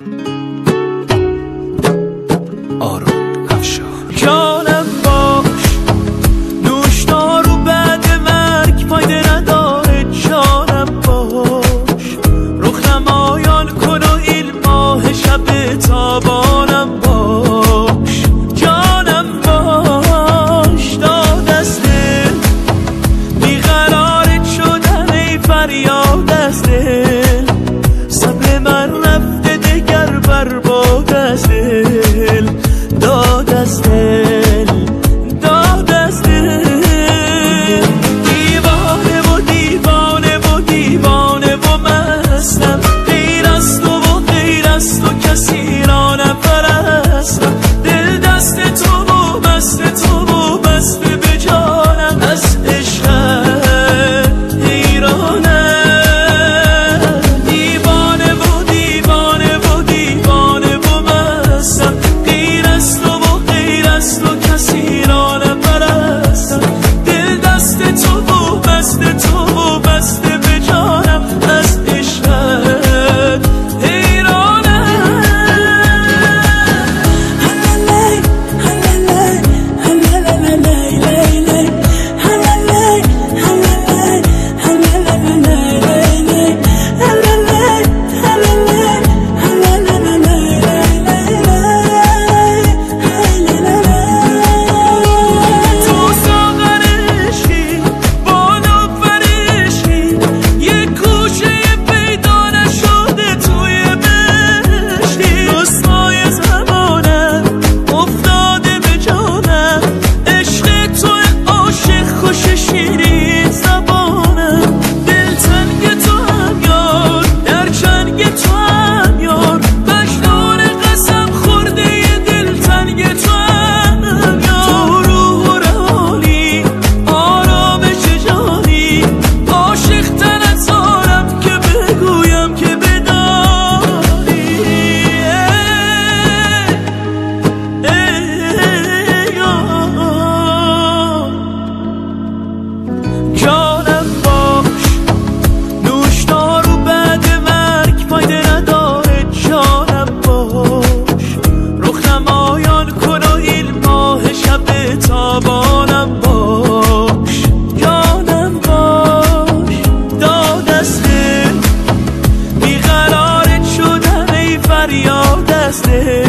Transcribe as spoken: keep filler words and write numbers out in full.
آرون افشار. جانم باش نوشدار و بعد مرگ فایده نداره. جانم باش رخ نمایان کن و این ماه شب تابانم باش. جانم باش داد از دل بیقرارت شدن ای فریاد از دل. صبر من رفته دگر برباد از دل. داد از دل داد از دل. دیوانه و دیوانه و دیوانه و مستم. غیر از تو و غیر از تو کسی را نپرستم. دل دست تو و بست تو و بسته به جانم. از عشقت حیرانم. دیوانه و دیوانه و دیوانه و مستم. غیر از تو و غیر از تو کسی را نپرستم. دل دست تو و بست تو و بسته به جانم. از عشقت حیرانم. تو ساغرشی بالا فرشی یه کوچه پیدا نشده توی بهشتی. رسوای زمانم افتاده به جانم. عشق تو عاشق خوش شیرین زبانم. دل تنگ تو هم یار در چنگ تو هم یار. مجنون قسم خورده دل تنگ تو هم یار. تو روح و روحانی آرامش جانی. عاشق تنت دارم که بگویم که بدانی. ای جانم باش نوشدار و بعد مرگ فایده نداره. جانم باش رخ نمایان کن و این ماه شب تابانم باش. جانم باش داد از دل بیقرارت شدن ای فریاد از دل.